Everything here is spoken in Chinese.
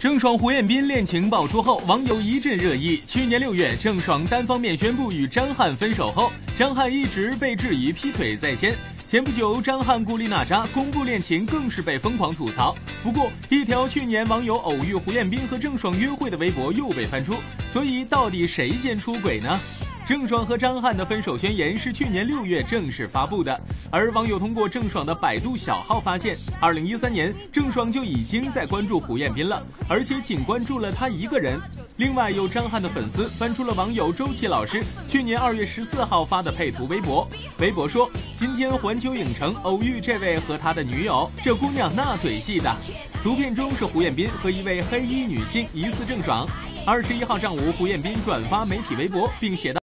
郑爽胡彦斌恋情爆出后，网友一阵热议。去年6月，郑爽单方面宣布与张翰分手后，张翰一直被质疑劈腿在先。前不久，张翰故力娜扎公布恋情，更是被疯狂吐槽。不过，一条去年网友偶遇胡彦斌和郑爽约会的微博又被翻出，所以到底谁先出轨呢？郑爽和张翰的分手宣言是去年6月正式发布的，而网友通过郑爽的百度小号发现，2013年郑爽就已经在关注胡彦斌了，而且仅关注了他一个人。另外，有张翰的粉丝翻出了网友周琦老师去年2月14号发的配图微博，微博说：“今天环球影城偶遇这位和他的女友，这姑娘那腿细的。”图片中是胡彦斌和一位黑衣女性疑似郑爽。21号上午，胡彦斌转发媒体微博，并写道：